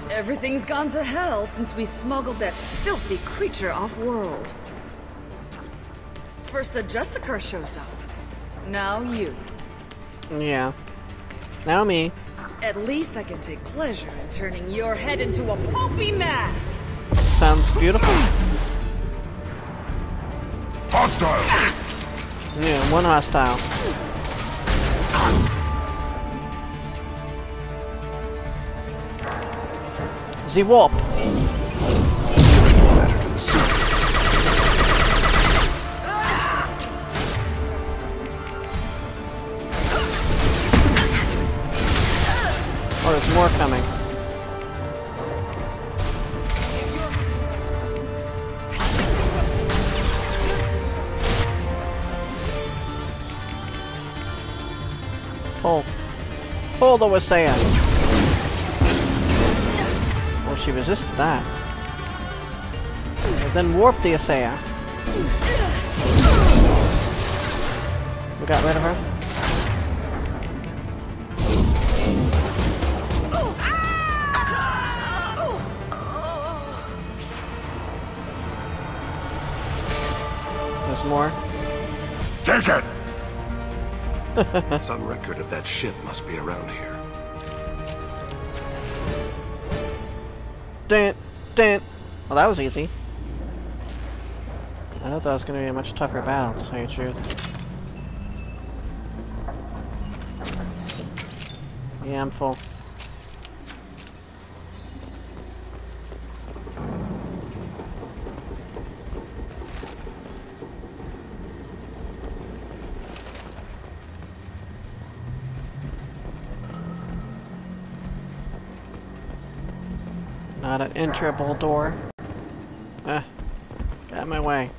Everything's gone to hell since we smuggled that filthy creature off-world. First a Justicar shows up. Now you. Yeah. Now me. At least I can take pleasure in turning your head into a pulpy mass. Sounds beautiful. Hostile! Yeah, one hostile. The warp. Matter to the suit. Oh, there's more coming. Pull. Pull the Wasea. Oh, she resisted that. And then warp the Wasea. We got rid of her. There's more. Take it! Some record of that ship must be around here. Dun, dun. Well, that was easy. I thought that was going to be a much tougher battle, to tell you the truth. Yeah, I'm full. Not an enterable door. Got in my way.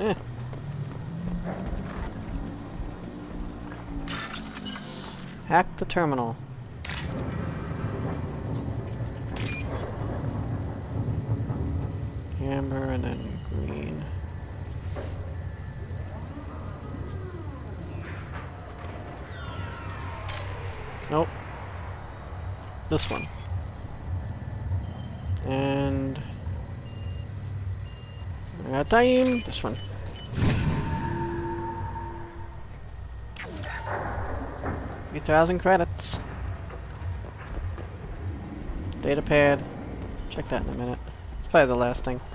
Hack the terminal. Amber and then green. Nope. This one. And I got time. This one. $3,000 credits. Data pad. Check that in a minute. It's probably the last thing.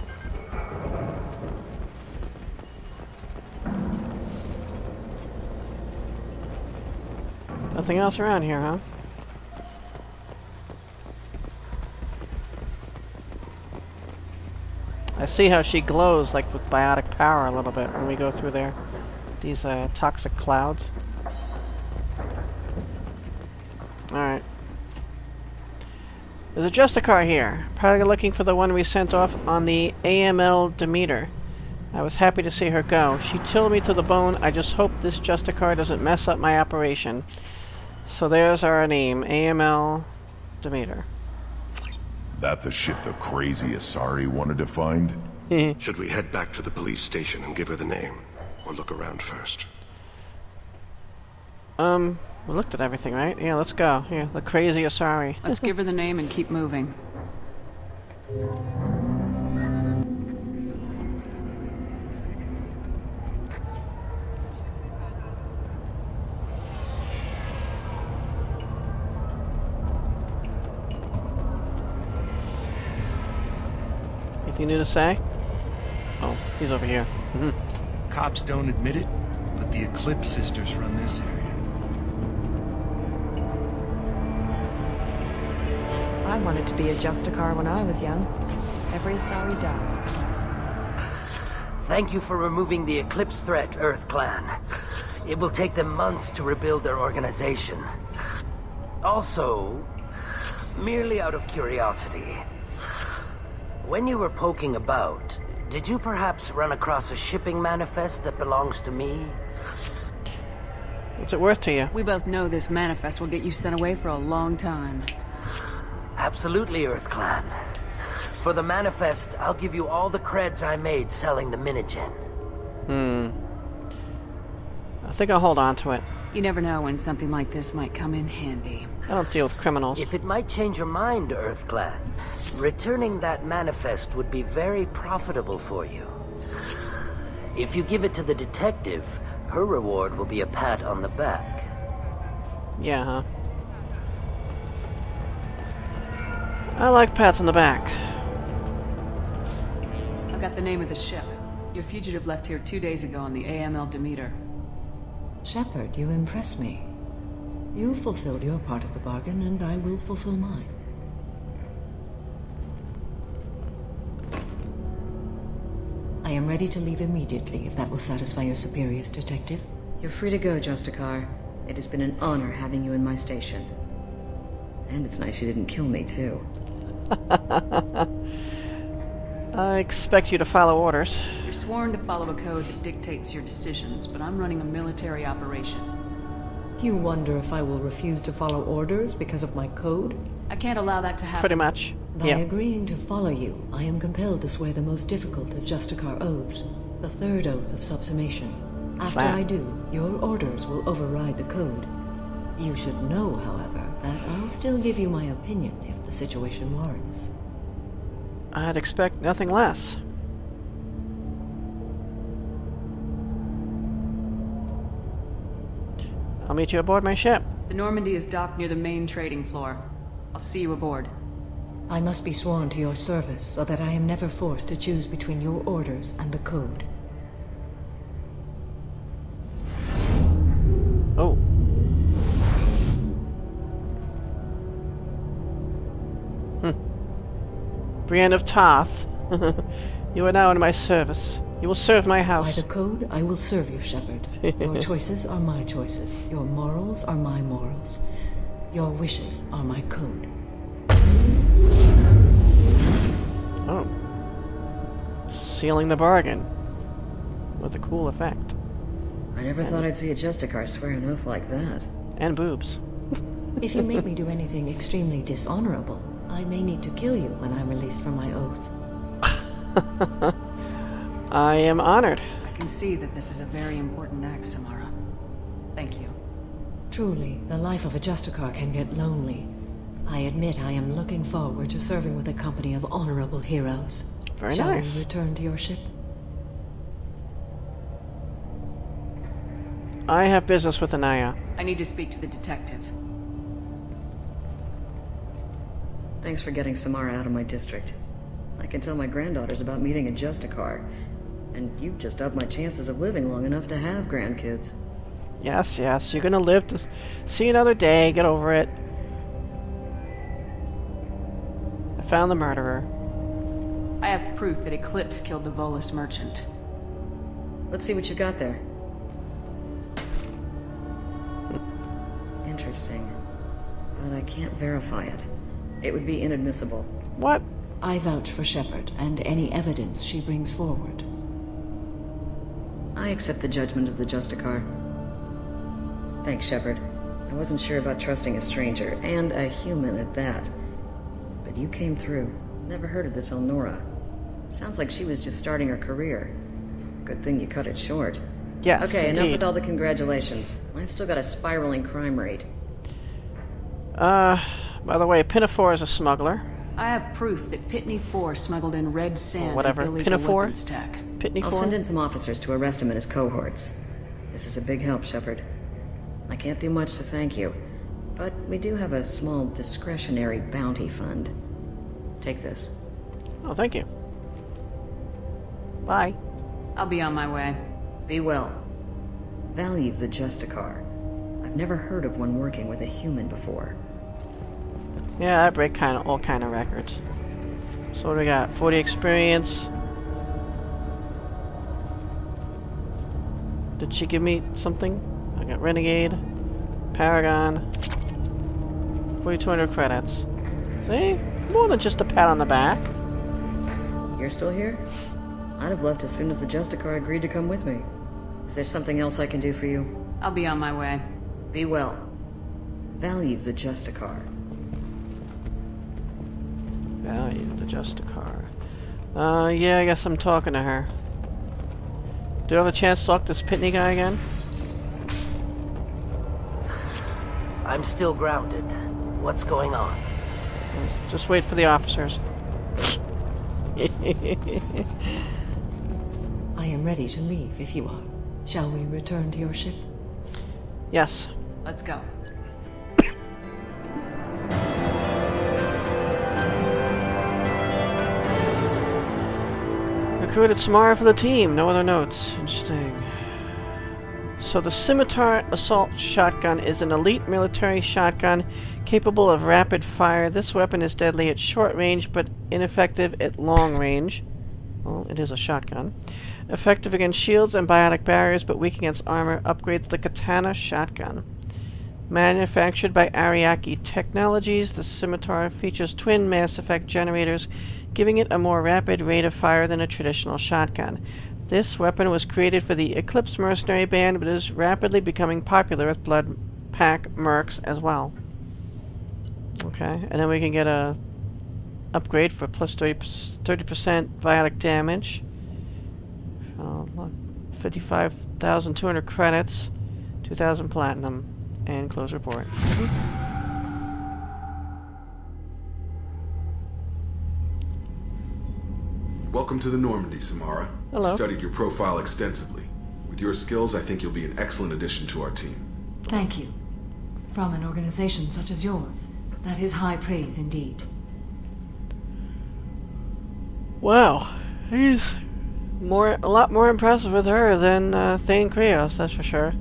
Nothing else around here, huh? I see how she glows, like with biotic power a little bit when we go through there. These toxic clouds. Alright. There's a Justicar here. Probably looking for the one we sent off on the AML Demeter. I was happy to see her go. She chilled me to the bone. I just hope this Justicar doesn't mess up my operation. So there's our name, AML Demeter. That the ship the crazy Asari wanted to find? Should we head back to the police station and give her the name? Or look around first? We looked at everything, right? Yeah, let's go. Here, the crazy Asari. Let's give her the name and keep moving. Anything new to say? Oh, he's over here. Cops don't admit it, but the Eclipse sisters run this area. I wanted to be a Justicar when I was young. Every Asari does. Thank you for removing the Eclipse threat, Earth Clan. It will take them months to rebuild their organization. Also, merely out of curiosity, when you were poking about, did you perhaps run across a shipping manifest that belongs to me? What's it worth to you? We both know this manifest will get you sent away for a long time. Absolutely, Earth Clan. For the manifest, I'll give you all the creds I made selling the Minigen. I think I'll hold on to it. You never know when something like this might come in handy. I don't deal with criminals. If it might change your mind, Earth Clan, returning that manifest would be very profitable for you. If you give it to the detective, her reward will be a pat on the back. Yeah, huh? I like pats on the back. I got the name of the ship. Your fugitive left here 2 days ago on the AML Demeter. Shepard, you impress me. You fulfilled your part of the bargain, and I will fulfill mine. I am ready to leave immediately, if that will satisfy your superiors, Detective. You're free to go, Justicar. It has been an honor having you in my station. And it's nice you didn't kill me, too. I expect you to follow orders. You're sworn to follow a code that dictates your decisions, but I'm running a military operation. You wonder if I will refuse to follow orders because of my code? I can't allow that to happen. Pretty much. By Yeah. agreeing to follow you, I am compelled to swear the most difficult of Justicar oaths, the third oath of subsumation. After that? I do, your orders will override the code. You should know, however, that I'll still give you my opinion if the situation warrants. I'd expect nothing less. I'll meet you aboard my ship. The Normandy is docked near the main trading floor. I'll see you aboard. I must be sworn to your service so that I am never forced to choose between your orders and the code. Oh. Brienne of Tarth. You are now in my service. You will serve my By house. the code, I will serve you, Shepard. Your choices are my choices. Your morals are my morals. Your wishes are my code. Oh. Sealing the bargain. With a cool effect. I never thought I'd see a Justicar swear an oath like that. And boobs. If you make me do anything extremely dishonorable, I may need to kill you when I'm released from my oath. I am honored. I can see that this is a very important act, Samara. Thank you. Truly, the life of a Justicar can get lonely. I admit I am looking forward to serving with a company of honorable heroes. Very Shall nice. we return to your ship? I have business with Anaya. I need to speak to the detective. Thanks for getting Samara out of my district. I can tell my granddaughters about meeting a Justicar. And you've just upped my chances of living long enough to have grandkids. Yes, yes. You're gonna live to see another day. Get over it. I found the murderer. I have proof that Eclipse killed the Volus merchant. Let's see what you got there. Interesting. But I can't verify it. It would be inadmissible. What? I vouch for Shepard and any evidence she brings forward. I accept the judgment of the Justicar. Thanks, Shepard. I wasn't sure about trusting a stranger, and a human at that. But you came through. Never heard of this Elnora. Sounds like she was just starting her career. Good thing you cut it short. Yes, Okay, enough indeed. with all the congratulations. I've still got a spiraling crime rate. By the way, Pinafore is a smuggler. I have proof that Pitney 4 smuggled in red sand whatever. and illegal Pinafore? weapons tech. Pitney I'll Four? send in some officers to arrest him and his cohorts. This is a big help, Shepard. I can't do much to thank you, but we do have a small discretionary bounty fund. Take this. Oh, thank you. Bye. I'll be on my way. Be well. Value the Justicar. I've never heard of one working with a human before. Yeah, I break all kind of records. So what do we got? 40 experience. Did she give me something? I got Renegade, Paragon, 4,200 credits. See? More than just a pat on the back. You're still here? I'd have left as soon as the Justicar agreed to come with me. Is there something else I can do for you? I'll be on my way. Be well. Value the Justicar. Value the Justicar. Yeah, I guess I'm talking to her. Do you have a chance to talk to this Pitney guy again? I'm still grounded. What's going on? Just wait for the officers. I am ready to leave if you are. Shall we return to your ship? Yes. Let's go. Recruited Samara for the team. No other notes. Interesting. So the Scimitar Assault Shotgun is an elite military shotgun capable of rapid fire. This weapon is deadly at short range, but ineffective at long range. Well, it is a shotgun. Effective against shields and biotic barriers, but weak against armor. Upgrades the Katana Shotgun. Manufactured by Ariake Technologies, the Scimitar features twin Mass Effect generators, giving it a more rapid rate of fire than a traditional shotgun. This weapon was created for the Eclipse Mercenary Band, but is rapidly becoming popular with Blood Pack mercs as well. Okay, and then we can get a upgrade for plus 30% biotic damage. 55,200 credits, 2,000 platinum, and close report. Welcome to the Normandy, Samara. Hello. Studied your profile extensively. With your skills, I think you'll be an excellent addition to our team. Thank you. From an organization such as yours, that is high praise indeed. Wow, he's a lot more impressive with her than Thane Krios, that's for sure.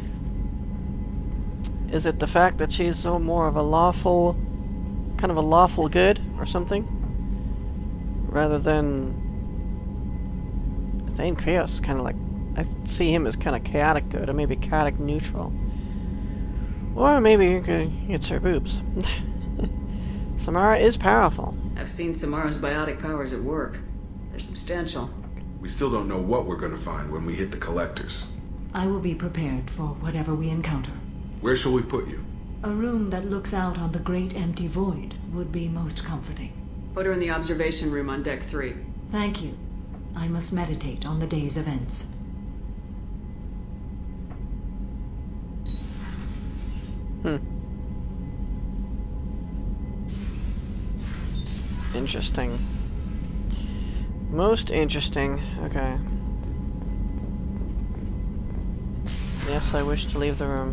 Is it the fact that she's so more of a lawful, kind of a lawful good or something? Rather than Thane Krios, kind of like, I see him as kind of chaotic good, or maybe chaotic neutral. Or maybe it's her boobs. Samara is powerful. I've seen Samara's biotic powers at work. They're substantial. We still don't know what we're going to find when we hit the collectors. I will be prepared for whatever we encounter. Where shall we put you? A room that looks out on the great empty void would be most comforting. Put her in the observation room on deck 3. Thank you. I must meditate on the day's events. Interesting. Most interesting. Okay. Yes, I wish to leave the room.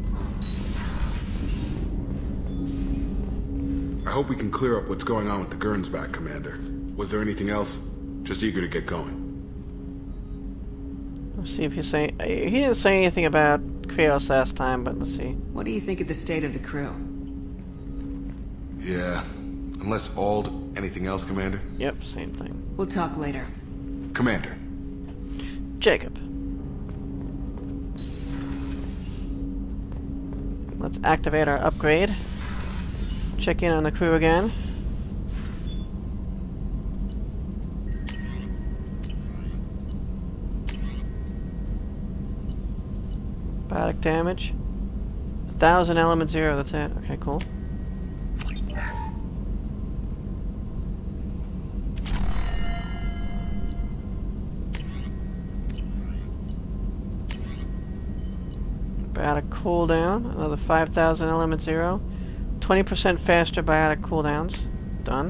I hope we can clear up what's going on with the Gernsback, Commander. Was there anything else? Just eager to get going. Let's see if he didn't say anything about Krios last time, but let's see. What do you think of the state of the crew? Yeah. Unless Ald, anything else, Commander? Yep, same thing. We'll talk later. Commander. Jacob. Let's activate our upgrade. Check in on the crew again. Biotic damage. 1,000 element 0, that's it. Okay, cool. Biotic cooldown, another 5,000 element 0. 20% faster biotic cooldowns. Done.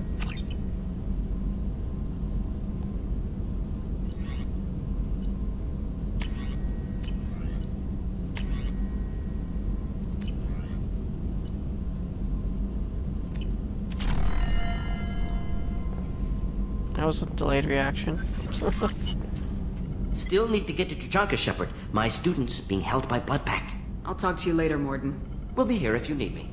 That was a delayed reaction. Still need to get to Tuchanka, Shepard. My student's being held by Bloodpack. I'll talk to you later, Morden. We'll be here if you need me.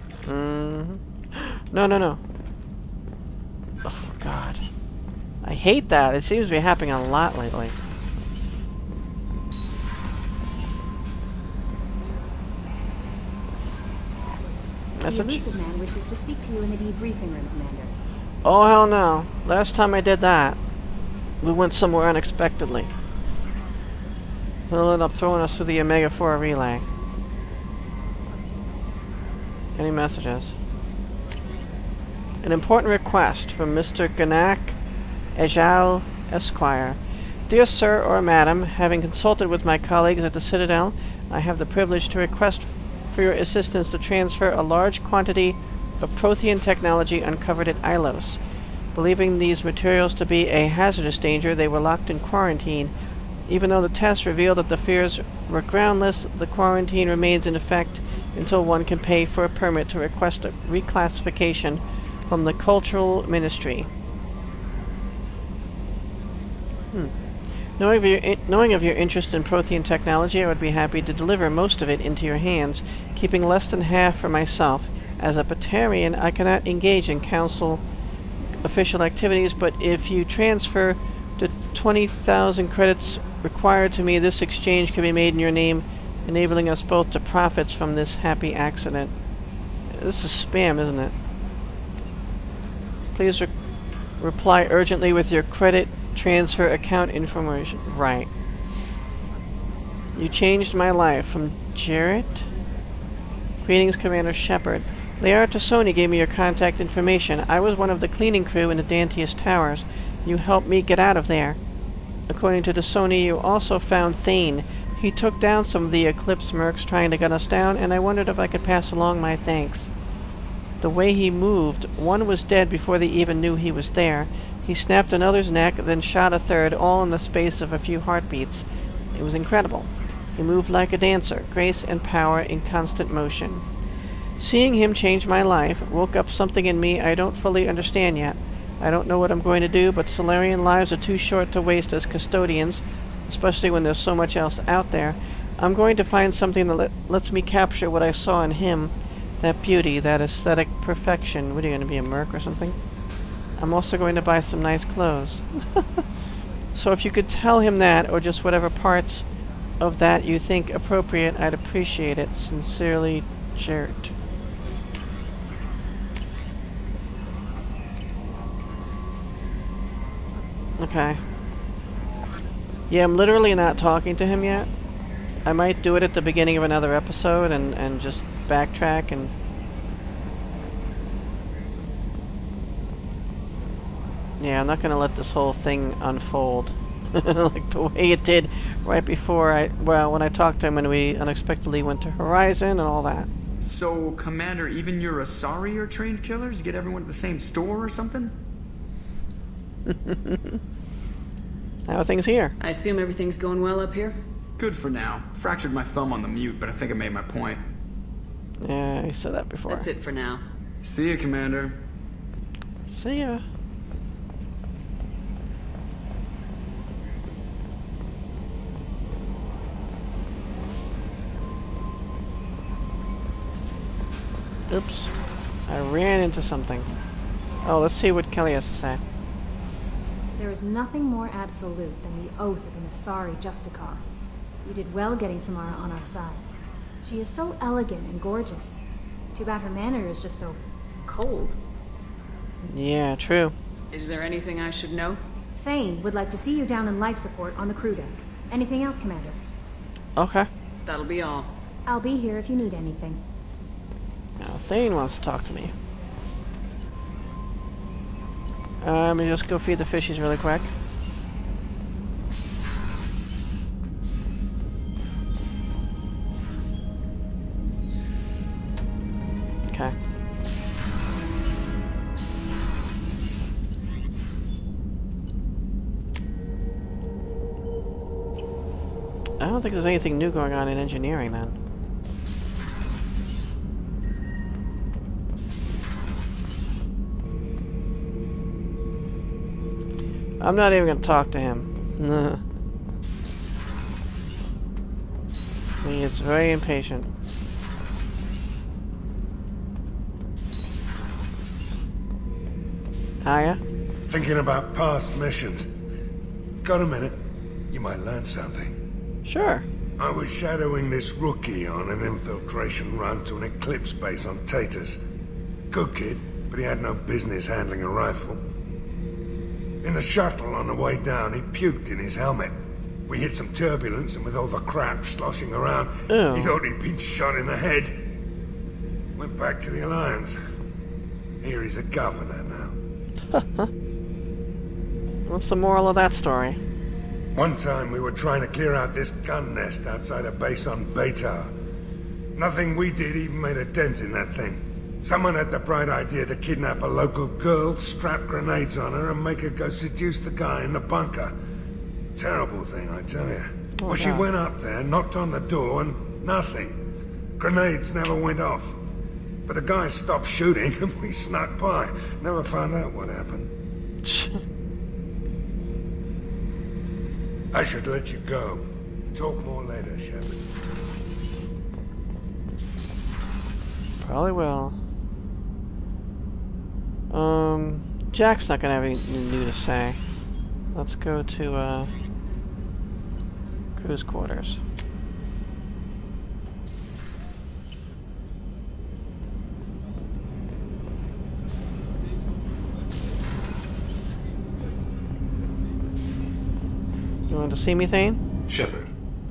No. Oh, God. I hate that. It seems to be happening a lot lately. Message? The elusive man wishes to speak to you in the debriefing room, Commander. Oh, hell no. Last time I did that, we went somewhere unexpectedly. He'll end up throwing us through the Omega-4 relay. Any messages? An important request from Mr. Ganak Ejal Esquire. Dear Sir or Madam, having consulted with my colleagues at the Citadel, I have the privilege to request for your assistance to transfer a large quantity of Prothean technology uncovered at Ilos. Believing these materials to be a hazardous danger, they were locked in quarantine. Even though the tests revealed that the fears were groundless, the quarantine remains in effect until one can pay for a permit to request a reclassification from the Cultural Ministry. Knowing of your interest in Prothean technology, I would be happy to deliver most of it into your hands, keeping less than half for myself. As a Batarian, I cannot engage in Council official activities, but if you transfer the 20,000 credits required to me, this exchange can be made in your name, enabling us both to profits from this happy accident. This is spam, isn't it? Please reply urgently with your credit transfer account information. Right. You changed my life. From Jarrett? Greetings, Commander Shepard. Liara Tassoni gave me your contact information. I was one of the cleaning crew in the Dantius Towers. You helped me get out of there. According to Tassoni, you also found Thane. He took down some of the Eclipse mercs trying to gun us down, and I wondered if I could pass along my thanks. The way he moved, one was dead before they even knew he was there. He snapped another's neck, then shot a third, all in the space of a few heartbeats. It was incredible. He moved like a dancer, grace and power in constant motion. Seeing him change my life woke up something in me I don't fully understand yet. I don't know what I'm going to do, but Solarian lives are too short to waste as custodians, especially when there's so much else out there. I'm going to find something that lets me capture what I saw in him, that beauty, that aesthetic perfection. What are you going to be, a merc or something? I'm also going to buy some nice clothes. So if you could tell him that, or just whatever parts of that you think appropriate, I'd appreciate it. Sincerely, Jarrett. Okay. Yeah, I'm literally not talking to him yet. I might do it at the beginning of another episode and just backtrack and... Yeah, I'm not gonna let this whole thing unfold like the way it did right before when I talked to him and we unexpectedly went to Horizon and all that. So, Commander, even your Asari are trained killers? Get everyone at the same store or something? How are things here? I assume everything's going well up here? Good for now. Fractured my thumb on the mute, but I think I made my point. Yeah, you said that before. That's it for now. See ya, Commander. See ya. Oops. I ran into something. Oh, let's see what Kelly has to say. There is nothing more absolute than the oath of an Asari Justicar. You did well getting Samara on our side. She is so elegant and gorgeous. Too bad her manner is just so cold. Yeah, true. Is there anything I should know? Thane would like to see you down in life support on the crew deck. Anything else, Commander? Okay. That'll be all. I'll be here if you need anything. Now, Thane wants to talk to me. Let me just go feed the fishies really quick. Okay. I don't think there's anything new going on in engineering then. I'm not even going to talk to him. Nah. He gets very impatient. Hiya? Thinking about past missions. Got a minute? You might learn something. Sure. I was shadowing this rookie on an infiltration run to an Eclipse base on Tatus. Good kid, but he had no business handling a rifle. In the shuttle on the way down, he puked in his helmet. We hit some turbulence, and with all the crap sloshing around, he thought he'd been shot in the head. Went back to the Alliance. Here he's a governor now. What's the moral of that story? One time we were trying to clear out this gun nest outside a base on Vatar. Nothing we did even made a dent in that thing. Someone had the bright idea to kidnap a local girl, strap grenades on her, and make her go seduce the guy in the bunker. Terrible thing, I tell you. Oh, well, she went up there, knocked on the door, and nothing. Grenades never went off. But the guy stopped shooting, and we snuck by. Never found out what happened. I should let you go. Talk more later, Shepard. Probably will. Jack's not gonna have anything new to say. Let's go to, crew's quarters. You want to see me, Thane? Shepard.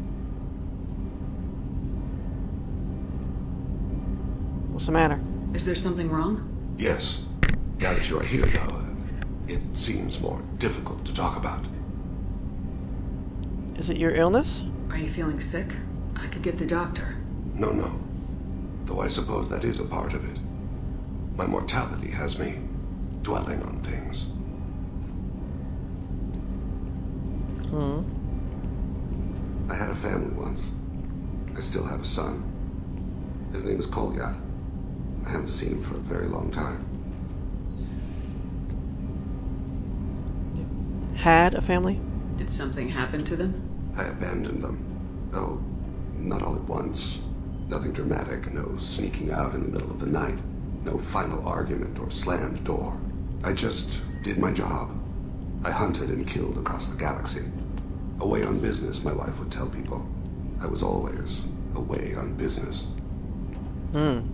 What's the matter? Is there something wrong? Yes. Now that you are here, though, it seems more difficult to talk about. Is it your illness? Are you feeling sick? I could get the doctor. No. Though I suppose that is a part of it. My mortality has me dwelling on things. I had a family once. I still have a son. His name is Kolyat. I haven't seen him for a very long time. Had a family? Did something happen to them? I abandoned them. Oh, not all at once. Nothing dramatic, no sneaking out in the middle of the night, no final argument or slammed door. I just did my job. I hunted and killed across the galaxy. Away on business, my wife would tell people. I was always away on business. When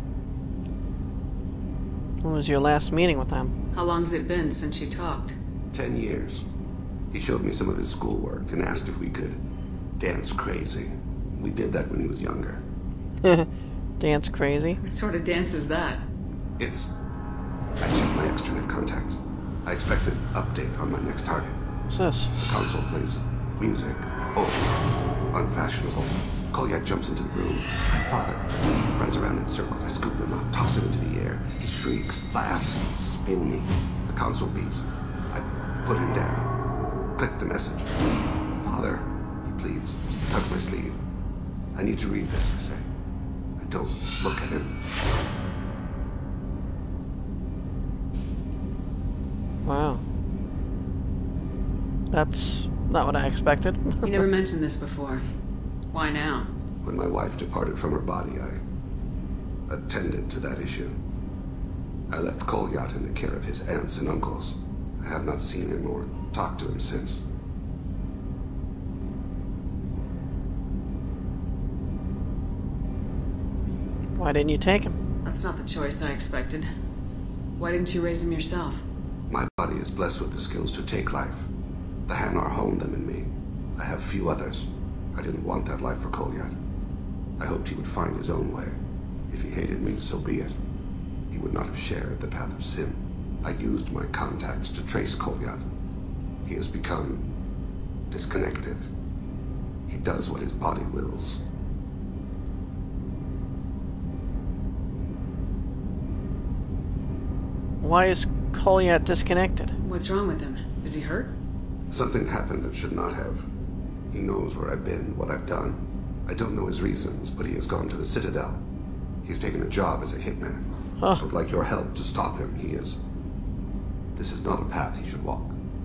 was your last meeting with them? How long's it been since you talked? 10 years. He showed me some of his schoolwork and asked if we could dance crazy. We did that when he was younger. Dance crazy? What sort of dance is that? I checked my extranet contacts. I expect an update on my next target. What's this? The console plays music. Oh, unfashionable. Kolyat jumps into the room. Father runs around in circles. I scoop him up, toss him into the air. He shrieks, laughs, spin me. The console beeps. I put him down. Click the message. Father, he pleads. Tugs my sleeve. I need to read this, I say. I don't look at him. Wow. That's not what I expected. You never mentioned this before. Why now? When my wife departed from her body, I attended to that issue. I left Kolyat in the care of his aunts and uncles. I have not seen him or talked to him since. Why didn't you take him? That's not the choice I expected. Why didn't you raise him yourself? My body is blessed with the skills to take life. The Hanar honed them in me. I have few others. I didn't want that life for Kolyat. I hoped he would find his own way. If he hated me, so be it. He would not have shared the path of sin. I used my contacts to trace Kolyat. He has become disconnected. He does what his body wills. Why is Kolyat disconnected? What's wrong with him? Is he hurt? Something happened that should not have. He knows where I've been, what I've done. I don't know his reasons, but he has gone to the Citadel. He's taken a job as a hitman. I would like your help to stop him. This is not a path he should walk.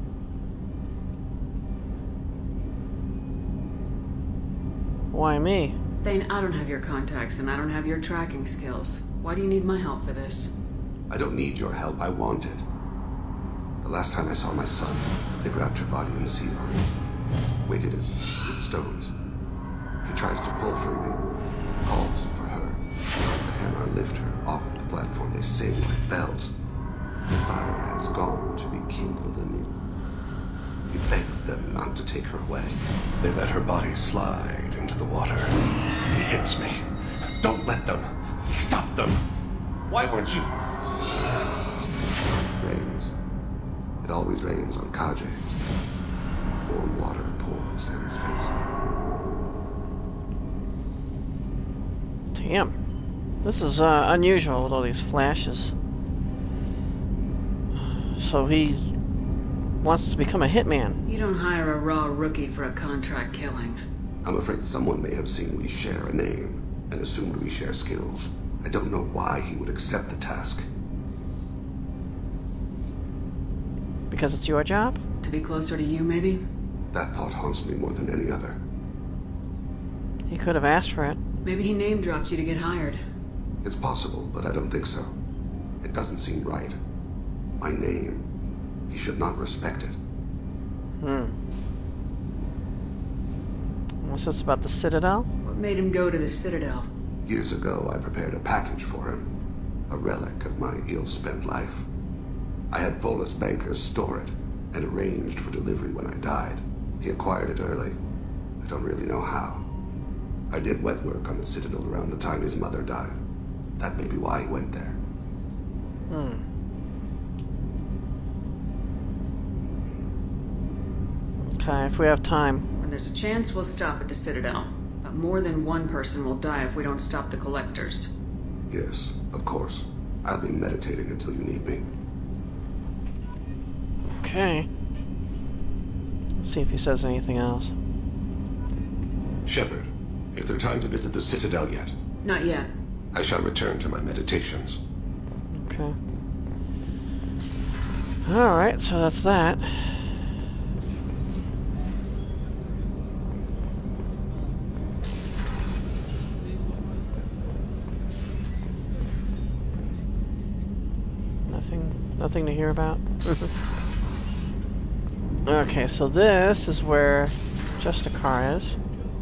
Why me? Thane, I don't have your contacts and I don't have your tracking skills. Why do you need my help for this? I don't need your help. I want it. The last time I saw my son, they wrapped her body in sea lines, weighted it with stones. He tries to pull from me, calls for her. The Hanar lift her off the platform. They sing like bells. The fire has gone to be kindled anew. He begs them not to take her away. They let her body slide into the water. He hits me. Don't let them. Stop them. Why weren't you? Rains. It always rains on Kaje. Warm water pours down his face. Damn. This is unusual with all these flashes. So he wants to become a hitman. You don't hire a raw rookie for a contract killing. I'm afraid someone may have seen we share a name and assumed we share skills. I don't know why he would accept the task. Because it's your job? To be closer to you, maybe? That thought haunts me more than any other. He could have asked for it. Maybe he name-dropped you to get hired. It's possible, but I don't think so. It doesn't seem right. My name. He should not respect it. What's this about the Citadel? What made him go to the Citadel? Years ago, I prepared a package for him. A relic of my ill-spent life. I had Volus bankers store it, and arranged for delivery when I died. He acquired it early. I don't really know how. I did wet work on the Citadel around the time his mother died. That may be why he went there. Okay, if we have time. When there's a chance, we'll stop at the Citadel. But more than one person will die if we don't stop the collectors. Yes, of course. I'll be meditating until you need me. Okay. Let's see if he says anything else. Shepard, is there time to visit the Citadel yet? Not yet. I shall return to my meditations. Okay. Alright, so that's that. Nothing to hear about? Okay, so this is where Justicar is.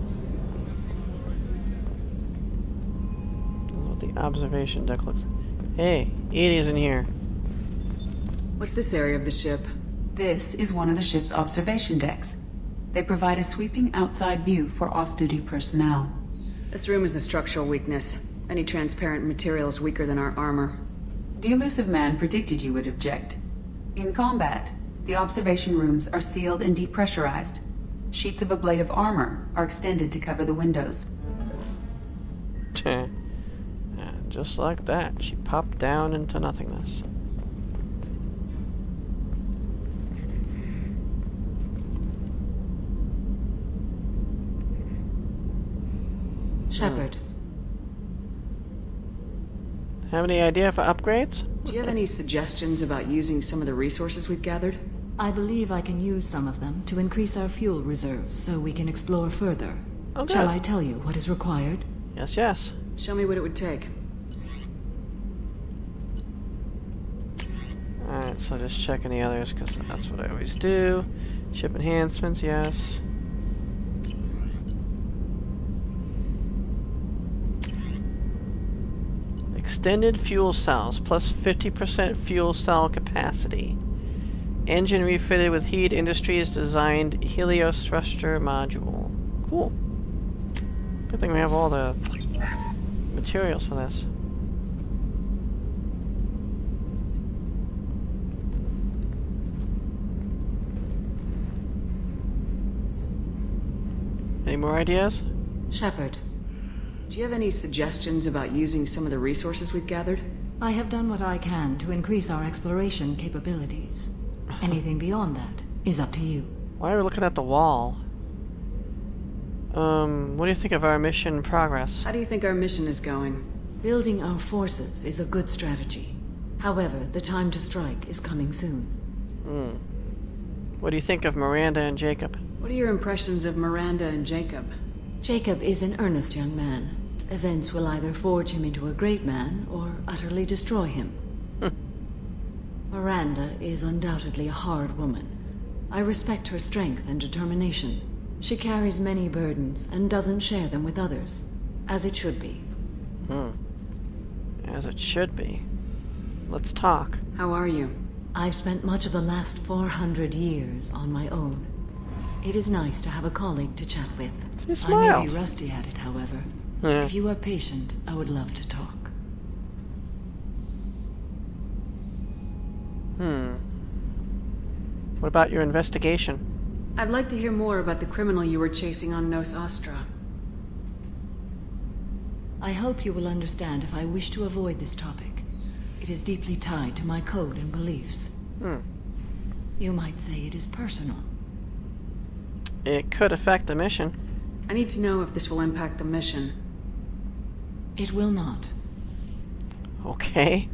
This is what the observation deck looks. Hey, Edie's in here. What's this area of the ship? This is one of the ship's observation decks. They provide a sweeping outside view for off-duty personnel. This room is a structural weakness. Any transparent material is weaker than our armor. The elusive man predicted you would object. In combat, the observation rooms are sealed and depressurized. Sheets of ablative armor are extended to cover the windows. And just like that, she popped down into nothingness. Shepard. Have any idea for upgrades? Do you have any suggestions about using some of the resources we've gathered? I believe I can use some of them to increase our fuel reserves so we can explore further. Okay. Shall I tell you what is required? Yes, yes. Show me what it would take. Alright, so just checking the others because that's what I always do. Ship enhancements, yes. Extended fuel cells, plus 50% fuel cell capacity. Engine refitted with Heat Industries designed Helios thruster module. Cool. Good thing we have all the materials for this. Any more ideas? Shepard. Do you have any suggestions about using some of the resources we've gathered? I have done what I can to increase our exploration capabilities. Anything beyond that is up to you. Why are we looking at the wall? What do you think of our mission progress? How do you think our mission is going? Building our forces is a good strategy. However, the time to strike is coming soon. What do you think of Miranda and Jacob? What are your impressions of Miranda and Jacob? Jacob is an earnest young man. Events will either forge him into a great man or utterly destroy him. Miranda is undoubtedly a hard woman. I respect her strength and determination. She carries many burdens and doesn't share them with others, as it should be. As it should be. Let's talk. How are you? I've spent much of the last 400 years on my own. It is nice to have a colleague to chat with. She smiled. I may be rusty at it, however. Yeah. If you are patient, I would love to talk. What about your investigation? I'd like to hear more about the criminal you were chasing on Nos Astra. I hope you will understand if I wish to avoid this topic. It is deeply tied to my code and beliefs. You might say it is personal. It could affect the mission. I need to know if this will impact the mission. It will not. Okay.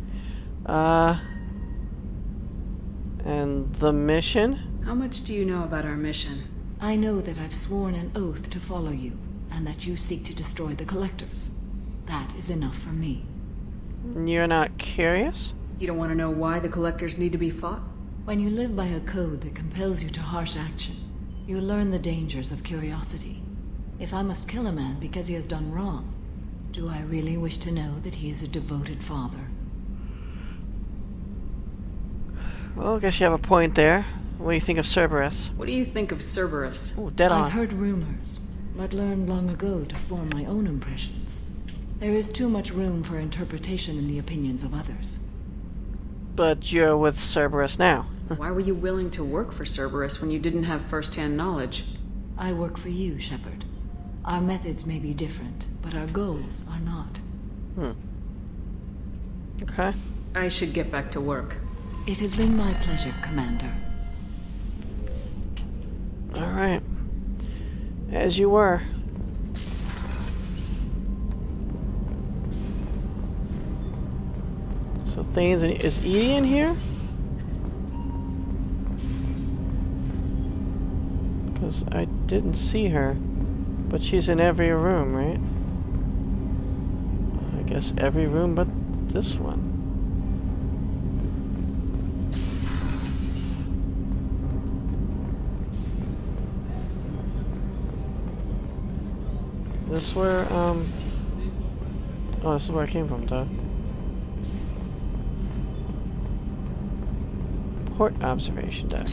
And the mission? How much do you know about our mission? I know that I've sworn an oath to follow you, and that you seek to destroy the Collectors. That is enough for me. You're not curious? You don't want to know why the Collectors need to be fought? When you live by a code that compels you to harsh action, you learn the dangers of curiosity. If I must kill a man because he has done wrong, do I really wish to know that he is a devoted father? Well, I guess you have a point there. What do you think of Cerberus? What do you think of Cerberus? Oh, dead on. I've heard rumors, but learned long ago to form my own impressions. There is too much room for interpretation in the opinions of others. But you're with Cerberus now. Why were you willing to work for Cerberus when you didn't have first-hand knowledge? I work for you, Shepard. Our methods may be different, but our goals are not. Okay. I should get back to work. It has been my pleasure, Commander. Alright. As you were. So Thane's is Edie in here? Because I didn't see her. But she's in every room, right? I guess every room but this one. This where, oh, this is where I came from, duh. Port observation deck.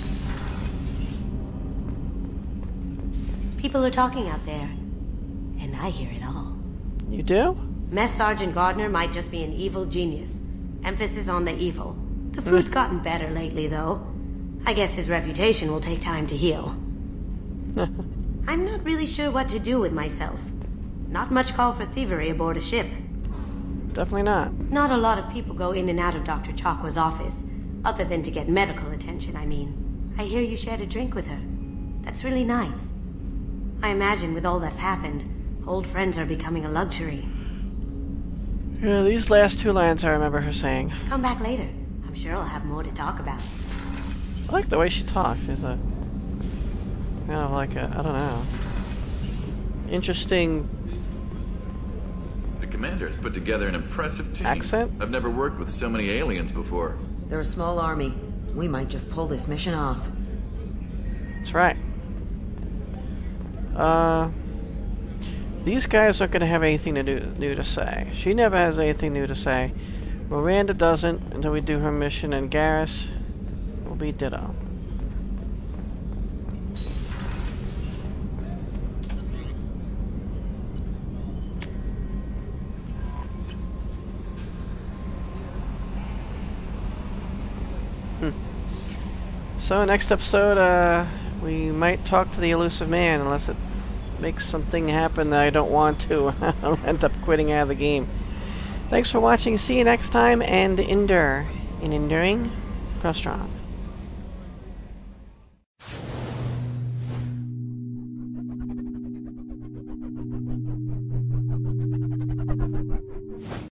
People are talking out there, and I hear it all. You do? Mess Sergeant Gardner might just be an evil genius. Emphasis on the evil. The food's gotten better lately, though. I guess his reputation will take time to heal. I'm not really sure what to do with myself. Not much call for thievery aboard a ship. Definitely not. Not a lot of people go in and out of Dr. Chakwa's office, other than to get medical attention, I mean. I hear you shared a drink with her. That's really nice. I imagine with all that's happened, old friends are becoming a luxury. Yeah, these last two lines I remember her saying. Come back later. I'm sure I'll have more to talk about. I like the way she talks. She's a... kind of like a... I don't know. Interesting... The commander has put together an impressive team. Accent? I've never worked with so many aliens before. They're a small army. We might just pull this mission off. That's right. These guys aren't going to have anything new to say. She never has anything new to say. Miranda doesn't until we do her mission, and Garrus will be ditto. So next episode, we might talk to the elusive man, unless it makes something happen that I don't want to. I'll end up quitting out of the game. Thanks for watching. See you next time, and endure. In enduring, grow strong.